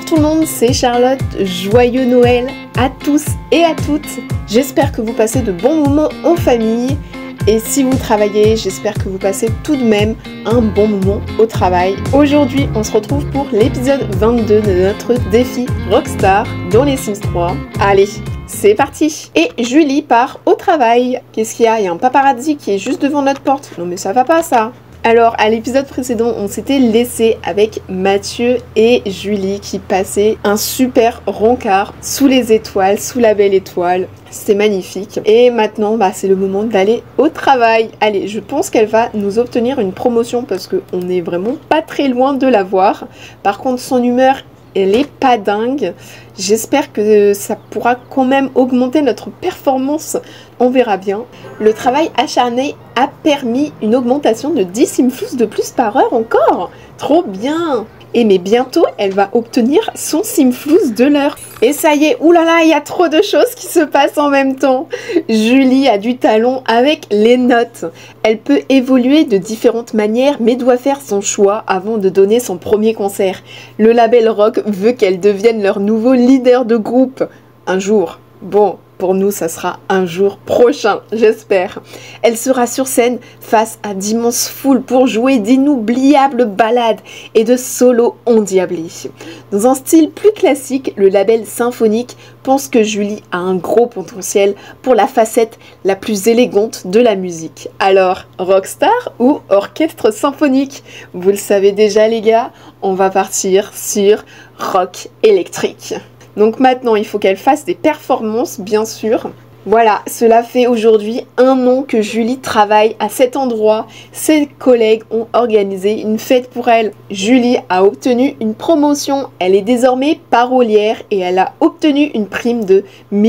tout le monde, c'est Charlotte, joyeux Noël à tous et à toutes. J'espère que vous passez de bons moments en famille et si vous travaillez, j'espère que vous passez tout de même un bon moment au travail. Aujourd'hui, on se retrouve pour l'épisode 22 de notre défi Rockstar dans les Sims 3. Allez, c'est parti! Et Julie part au travail. Qu'est-ce qu'il y a? Il y a un paparazzi qui est juste devant notre porte. Non mais ça va pas ça! Alors, à l'épisode précédent, on s'était laissé avec Mathieu et Julie qui passaient un super rencard sous les étoiles, sous la belle étoile. C'était magnifique. Et maintenant, c'est le moment d'aller au travail. Allez, je pense qu'elle va nous obtenir une promotion parce qu'on n'est vraiment pas très loin de la voir. Par contre, son humeur, elle est pas dingue. J'espère que ça pourra quand même augmenter notre performance. On verra bien. Le travail acharné a permis une augmentation de 10 simflous de plus par heure encore. Trop bien! Et mais bientôt, elle va obtenir son simflous de l'heure. Et ça y est, oulala, il y a trop de choses qui se passent en même temps. Julie a du talent avec les notes. Elle peut évoluer de différentes manières, mais doit faire son choix avant de donner son premier concert. Le label rock veut qu'elle devienne leur nouveau leader de groupe. Un jour. Bon, pour nous, ça sera un jour prochain, j'espère. Elle sera sur scène face à d'immenses foules pour jouer d'inoubliables ballades et de solos endiablés. Dans un style plus classique, le label symphonique pense que Julie a un gros potentiel pour la facette la plus élégante de la musique. Alors, rockstar ou orchestre symphonique? Vous le savez déjà les gars, on va partir sur rock électrique. Donc maintenant, il faut qu'elle fasse des performances, bien sûr. Voilà, cela fait aujourd'hui 1 an que Julie travaille à cet endroit. Ses collègues ont organisé une fête pour elle. Julie a obtenu une promotion. Elle est désormais parolière et elle a obtenu une prime de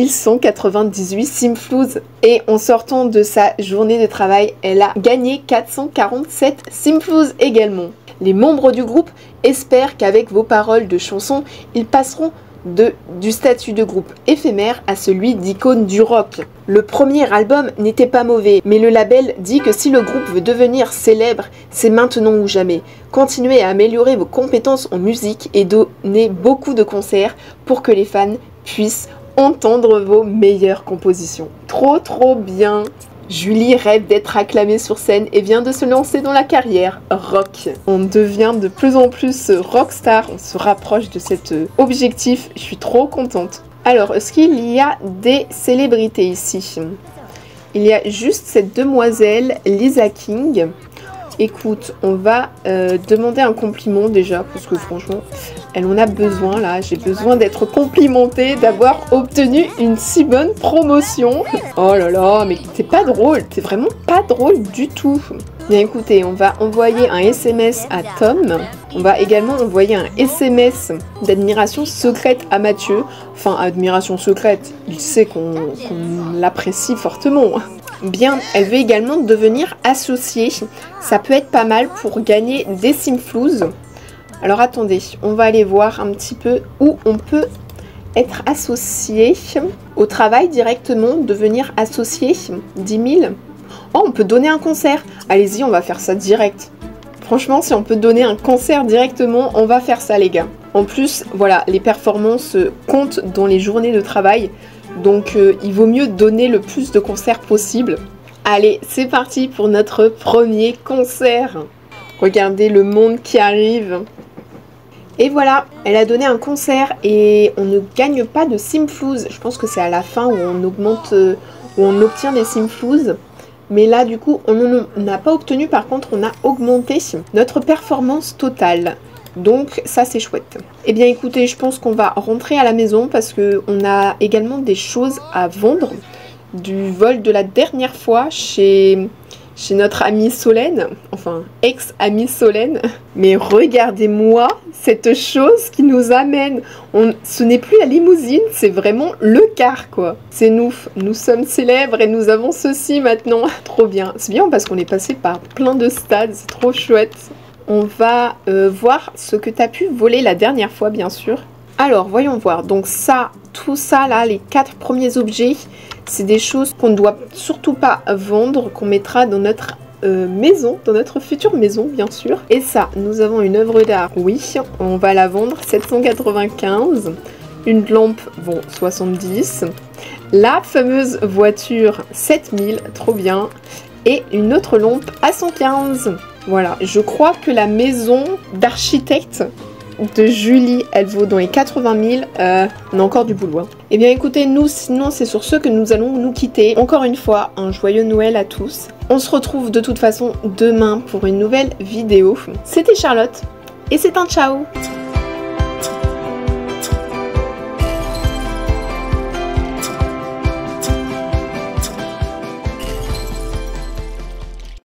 1198 simflous. Et en sortant de sa journée de travail, elle a gagné 447 simflous également. Les membres du groupe espèrent qu'avec vos paroles de chansons, ils passeront du statut de groupe éphémère à celui d'icône du rock. Le premier album n'était pas mauvais, mais le label dit que si le groupe veut devenir célèbre, c'est maintenant ou jamais. Continuez à améliorer vos compétences en musique et donnez beaucoup de concerts pour que les fans puissent entendre vos meilleures compositions. Trop bien! Julie rêve d'être acclamée sur scène et vient de se lancer dans la carrière rock. On devient de plus en plus rockstar, on se rapproche de cet objectif, je suis trop contente. Alors, est-ce qu'il y a des célébrités ici? Il y a juste cette demoiselle, Lisa King. Écoute, on va demander un compliment déjà, parce que franchement, elle en a besoin là. J'ai besoin d'être complimentée, d'avoir obtenu une si bonne promotion. Oh là là, mais t'es pas drôle, t'es vraiment pas drôle du tout. Bien écoutez, on va envoyer un SMS à Tom. On va également envoyer un SMS d'admiration secrète à Mathieu. Enfin, admiration secrète, il sait qu'on l'apprécie fortement. Bien, elle veut également devenir associée. Ça peut être pas mal pour gagner des simflous. Alors attendez, on va aller voir un petit peu où on peut être associé au travail directement, devenir associé, 10 000. Oh, on peut donner un concert. Allez-y, on va faire ça direct. Franchement, si on peut donner un concert directement, on va faire ça les gars. En plus, voilà, les performances comptent dans les journées de travail. Donc il vaut mieux donner le plus de concerts possible. Allez, c'est parti pour notre premier concert. Regardez le monde qui arrive. Et voilà, elle a donné un concert et on ne gagne pas de simflous. Je pense que c'est à la fin où on augmente, où on obtient des simflous. Mais là du coup, on n'a pas obtenu, par contre on a augmenté notre performance totale. Donc ça c'est chouette. Eh bien écoutez, je pense qu'on va rentrer à la maison parce qu'on a également des choses à vendre. Du vol de la dernière fois chez notre amie Solène, enfin ex-amie Solène. Mais regardez-moi cette chose qui nous amène. Ce n'est plus la limousine, c'est vraiment le car quoi. C'est nous sommes célèbres et nous avons ceci maintenant. Trop bien, c'est bien parce qu'on est passé par plein de stades, c'est trop chouette. On va voir ce que tu as pu voler la dernière fois, bien sûr. Alors, voyons voir. Donc ça, tout ça, là, les 4 premiers objets, c'est des choses qu'on ne doit surtout pas vendre, qu'on mettra dans notre maison, dans notre future maison bien sûr. Et ça, nous avons une œuvre d'art, oui, on va la vendre 795. Une lampe, bon, 70. La fameuse voiture, 7000, trop bien. Et une autre lampe à 115. Voilà, je crois que la maison d'architecte de Julie, elle vaut dans les 80 000. On a encore du boulot. Hein. Eh bien écoutez, nous, sinon c'est sur ce que nous allons nous quitter. Encore une fois, un joyeux Noël à tous. On se retrouve de toute façon demain pour une nouvelle vidéo. C'était Charlotte et c'est un ciao.